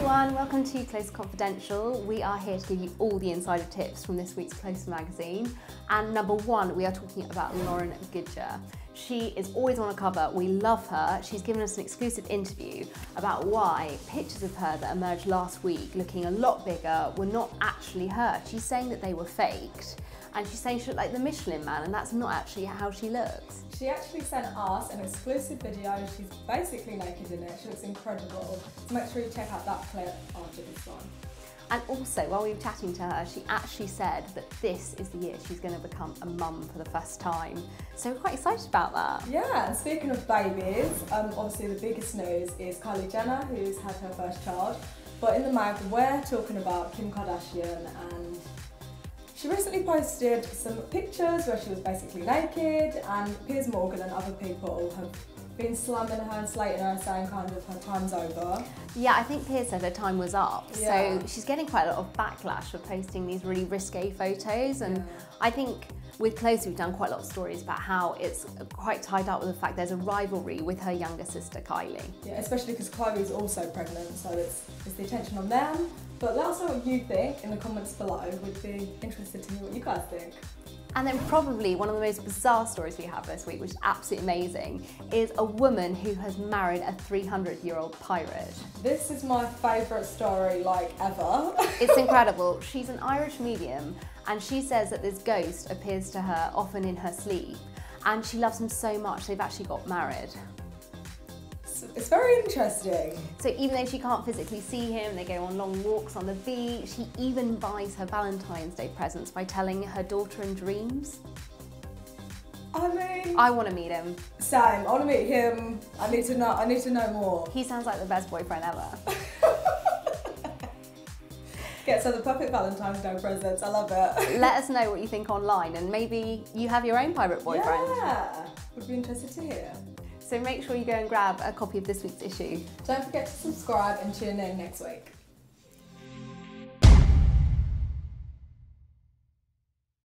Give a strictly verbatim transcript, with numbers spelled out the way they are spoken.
everyone, welcome to Closer Confidential. We are here to give you all the insider tips from this week's Closer magazine. And number one, we are talking about Lauren Goodger. She is always on a cover, we love her. She's given us an exclusive interview about why pictures of her that emerged last week looking a lot bigger were not actually her. She's saying that they were faked. And she's saying she looked like the Michelin Man, and that's not actually how she looks. She actually sent us an exclusive video. She's basically naked in it. She looks incredible. So make sure you check out that clip after this one. And also, while we were chatting to her, she actually said that this is the year she's going to become a mum for the first time. So we're quite excited about that. Yeah, and speaking of babies, um, obviously the biggest news is Kylie Jenner, who's had her first child. But in the mag, we're talking about Kim Kardashian, and she recently posted some pictures where she was basically naked, and Piers Morgan and other people have been slamming her and slating her and saying kind of her time's over. Yeah, I think Piers said her time was up. Yeah. So she's getting quite a lot of backlash for posting these really risque photos. And Yeah. I think with Close, we've done quite a lot of stories about how it's quite tied up with the fact there's a rivalry with her younger sister, Kylie. Yeah, especially because Kylie's also pregnant, so it's, it's the attention on them. But let us know what you think in the comments below. We'd be interested to hear what you guys think. And then probably one of the most bizarre stories we have this week, which is absolutely amazing, is a woman who has married a three hundred year old pirate. This is my favourite story, like, ever. It's incredible. She's an Irish medium, and she says that this ghost appears to her often in her sleep, and she loves him so much they've actually got married. It's very interesting. So even though she can't physically see him, they go on long walks on the beach. She even buys her Valentine's Day presents by telling her daughter in dreams. I mean, I want to meet him. Same. I want to meet him. I need to know. I need to know more. He sounds like the best boyfriend ever. Get so the perfect Valentine's Day presents. I love it. Let us know what you think online, and maybe you have your own pirate boyfriend. Yeah, would be interested to hear. So make sure you go and grab a copy of this week's issue. Don't forget to subscribe and tune in next week.